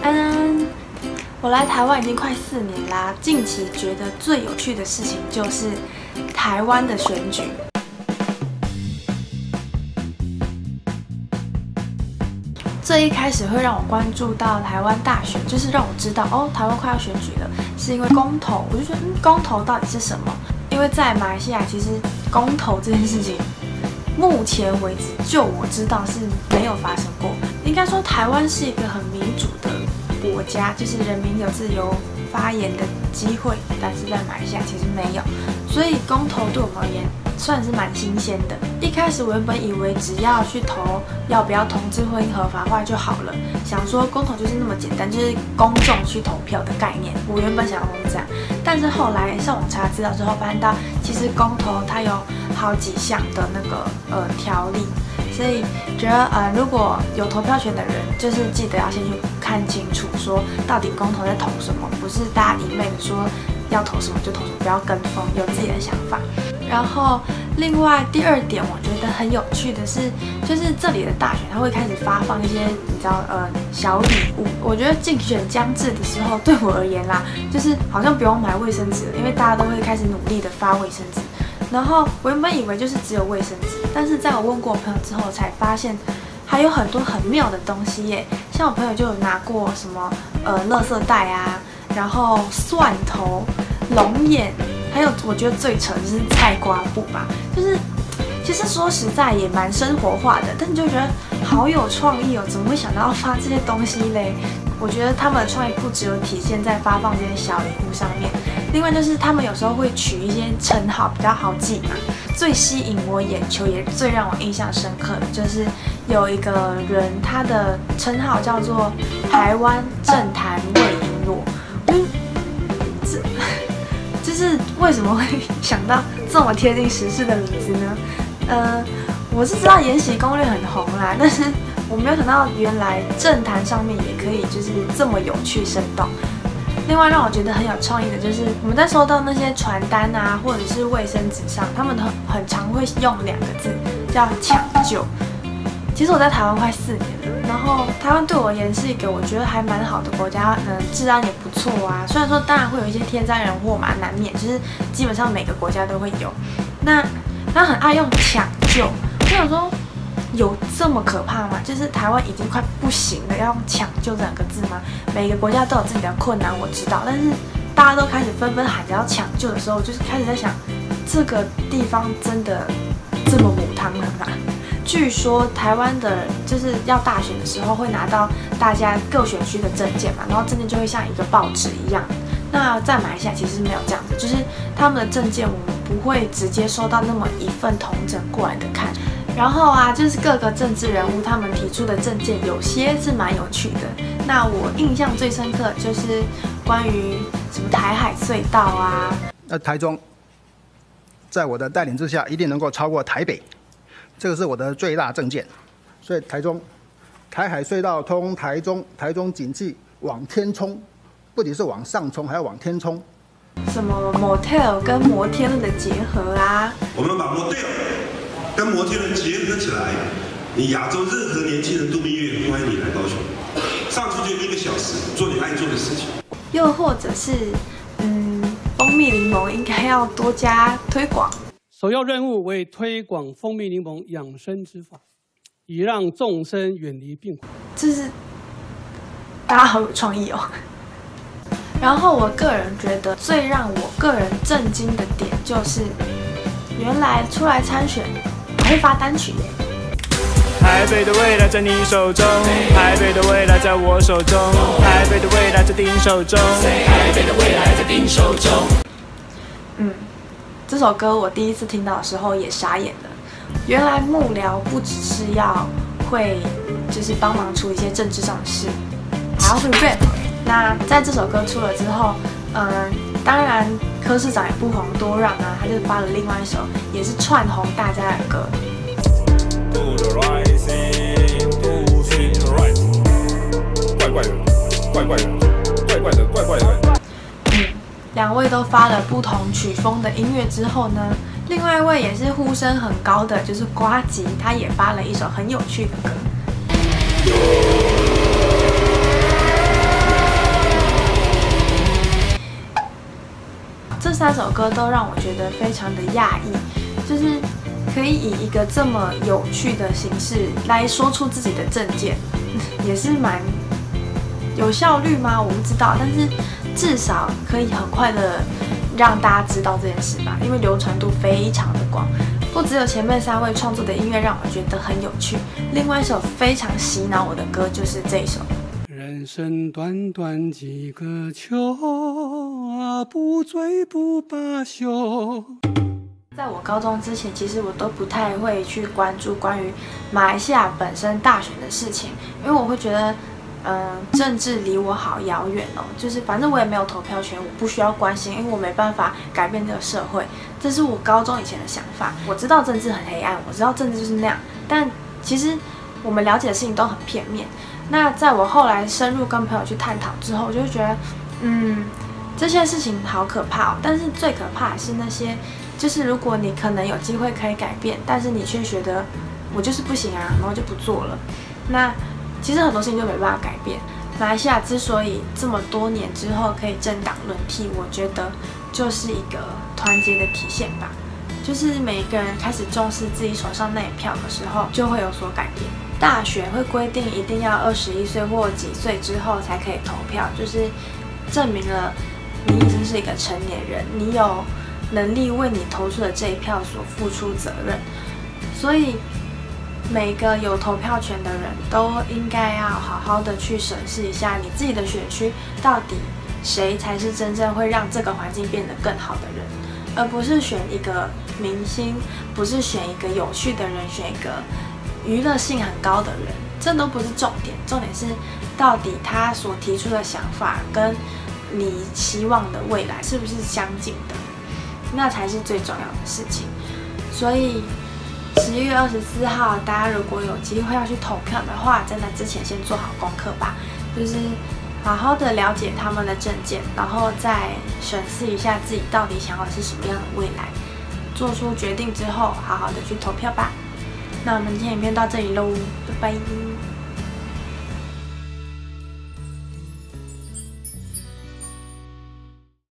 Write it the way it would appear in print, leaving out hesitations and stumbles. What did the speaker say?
我来台湾已经快4年啦。近期觉得最有趣的事情就是台湾的选举。最一开始会让我关注到台湾大选，就是让我知道哦，台湾快要选举了，是因为公投。我就觉得，公投到底是什么？因为在马来西亚，其实公投这件事情，目前为止，就我知道是没有发生过。应该说，台湾是一个很民主的国家，就是人民有自由发言的机会，但是在马来西亚其实没有，所以公投对我们而言算是蛮新鲜的。一开始我原本以为只要去投要不要同志婚姻合法化就好了，想说公投就是那么简单，就是公众去投票的概念。我原本想要这样，但是后来上网查资料之后，发现到其实公投它有好几项的那个条例。所以觉得如果有投票权的人，就是记得要先去看清楚，说到底公投在投什么，不是大家一昧的说要投什么就投什么，不要跟风，有自己的想法。然后另外第二点，我觉得很有趣的是，就是这里的大选，它会开始发放一些你知道小礼物。我觉得竞选将至的时候，对我而言啦，就是好像不用买卫生纸了，因为大家都会开始努力的发卫生纸。然后我原本以为就是只有卫生纸，但是在我问过我朋友之后，才发现还有很多很妙的东西耶。像我朋友就有拿过什么垃圾袋啊，然后蒜头、龙眼，还有我觉得最扯就是菜瓜布吧。就是其实说实在也蛮生活化的，但你就觉得好有创意哦，怎么会想到要发这些东西嘞？我觉得他们的创意不只有体现在发放这些小礼物上面，另外就是他们有时候会取一些称号比较好记嘛。最吸引我眼球也最让我印象深刻的就是有一个人，他的称号叫做台湾政坛魏璎珞。就是为什么会想到这么贴近时事的名字呢？我是知道《延禧攻略》很红啦，但是我没有想到原来政坛上面也可以就是这么有趣生动。另外让我觉得很有创意的就是我们在收到那些传单啊，或者是卫生纸上，他们很常会用2个字叫抢救。其实我在台湾快4年了，然后台湾对我而言是一个我觉得还蛮好的国家，治安也不错啊。虽然说当然会有一些天灾人祸嘛，难免，就是基本上每个国家都会有。那他很爱用抢救，我想说有这么可怕吗？就是台湾已经快不行了，要用抢救这2个字吗？每个国家都有自己的困难，我知道，但是大家都开始纷纷喊着要抢救的时候，就是开始在想，这个地方真的这么母汤了吗？据说台湾的就是要大选的时候会拿到大家各选区的证件嘛，然后证件就会像一个报纸一样。那在马来西亚其实没有这样子，就是他们的证件我们不会直接收到那么一份统整过来的看。然后啊，就是各个政治人物他们提出的政见，有些是蛮有趣的。那我印象最深刻就是关于什么台海隧道啊。 台中，在我的带领之下，一定能够超过台北，这个是我的最大政见。所以台海隧道通台中，台中景气往天冲，不仅是往上冲，还要往天冲。 什么 motel 跟摩天轮的结合啊？ 我们把 motel跟摩天轮结合起来，你亚洲任何年轻人度蜜月，欢迎你来高雄，上去就1个小时，做你爱做的事情。 又或者是，蜂蜜柠檬应该要多加推广。 首要任务为推广蜂蜜柠檬养生之法，以让众生远离病苦。 就是大家好有创意哦。然后我个人觉得最让我个人震惊的点就是，原来出来参选还会发单曲耶。 台北的未来在你手中，台北的未来在我手中，台北的未来在丁手中，台北的未来在丁手中。 这首歌我第一次听到的时候也傻眼了，原来幕僚不只是要会就是帮忙处理一些政治上的事，还要会 rap。那在这首歌出了之后，当然柯市长也不遑多让啊，他就发了另外一首也是串红大家的歌。2位都发了不同曲风的音乐之后呢，另外一位也是呼声很高的，就是呱吉，他也发了一首很有趣的歌。 首歌都让我觉得非常的讶异，就是可以以一个这么有趣的形式来说出自己的政见，也是蛮有效率吗？我不知道，但是至少可以很快的让大家知道这件事吧，因为流传度非常的广。不只有前面3位创作的音乐让我觉得很有趣，另外一首非常洗脑我的歌就是这一首。 人生短短几个秋啊，不醉不罢休。 在我高中之前，其实我都不太会去关注关于马来西亚本身大选的事情，因为我会觉得政治离我好遥远哦，就是反正我也没有投票权，我不需要关心，因为我没办法改变这个社会。这是我高中以前的想法。我知道政治很黑暗，我知道政治就是那样，但其实我们了解的事情都很片面。那在我后来深入跟朋友去探讨之后，我就会觉得，这些事情好可怕哦。但是最可怕的是那些，就是如果你可能有机会可以改变，但是你却觉得我就是不行啊，然后就不做了。那其实很多事情就没办法改变。马来西亚之所以这么多年之后可以政党轮替，我觉得就是一个团结的体现吧。就是每一个人开始重视自己手上那一票的时候，就会有所改变。大选会规定一定要21岁或几岁之后才可以投票，就是证明了你已经是一个成年人，你有能力为你投出的这一票所付出责任。所以每个有投票权的人都应该要好好的去审视一下你自己的选区，到底谁才是真正会让这个环境变得更好的人，而不是选一个明星，不是选一个有趣的人，选一个娱乐性很高的人，这都不是重点。重点是到底他所提出的想法跟你希望的未来是不是相近的，那才是最重要的事情。所以11月24号，大家如果有机会要去投票的话，在那之前先做好功课吧，就是好好的了解他们的政见，然后再审视一下自己到底想要的是什么样的未来，做出决定之后，好好的去投票吧。那我们今天影片到这里喽，拜拜。